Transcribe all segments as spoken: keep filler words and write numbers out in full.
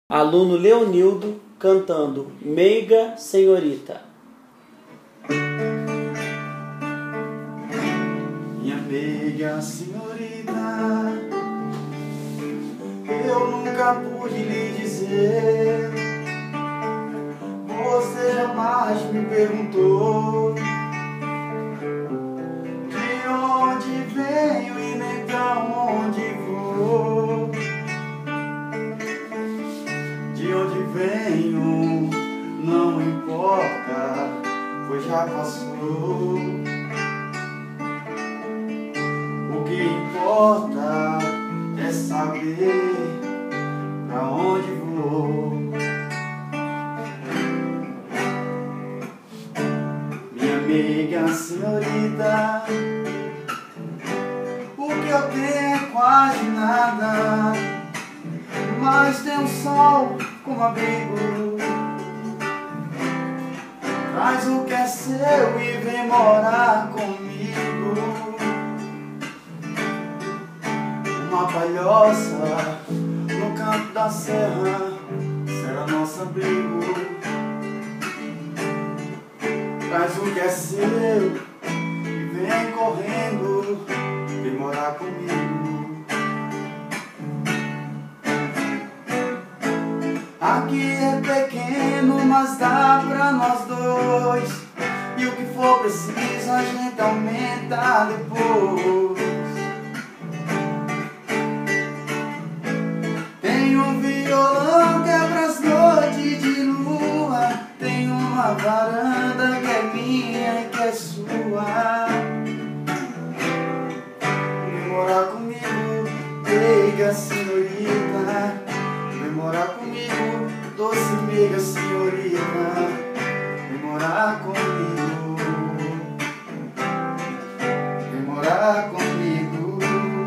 Aluno Leonildo cantando Meiga Senhorita. Minha meiga senhorita, eu nunca pude lhe dizer. Você jamais me perguntou de onde venho e nem pra onde vou. De onde venho não importa, pois já passou. O que importa é saber pra onde vou. Minha amiga senhorita, o que eu tenho é quase nada, mas tem um sol como abrigo. Traz o que é seu e vem morar comigo. Uma palhoça no canto da serra será nosso abrigo. Traz o que é seu e vem correndo, vem morar comigo. Aqui é pequeno, mas dá pra nós dois, e o que for preciso a gente aumenta depois. Tem um violão que é pras noites de lua, tem uma varanda que é minha e que é sua. Vem morar comigo, meiga senhorita. Vem morar comigo, doce meiga senhorita. Vem morar comigo. Vem morar comigo.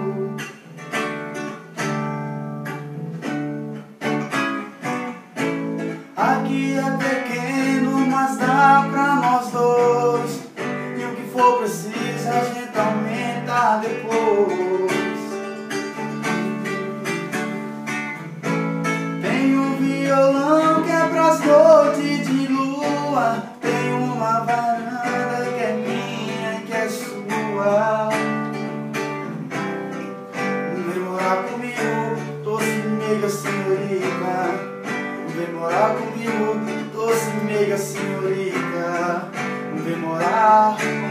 Aqui é pequeno, mas dá pra nós dois, e o que for preciso a gente aumenta depois. Tem um violão que é pras noites de lua, tem uma varanda que é minha e que é sua. Vem morar comigo, doce meiga senhorita. Vem morar comigo, doce meiga senhorita. Vem morar